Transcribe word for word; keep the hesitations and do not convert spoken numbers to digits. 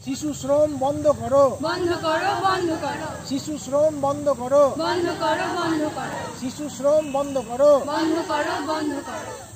শিশু শ্রম বন্ধ করো, বন্ধ করো, বন্ধ করো, শিশু শ্রম বন্ধ করো, বন্ধ করো, বন্ধ করো, শিশু শ্রম বন্ধ করো। বন্ধ করো, বন্ধ করো।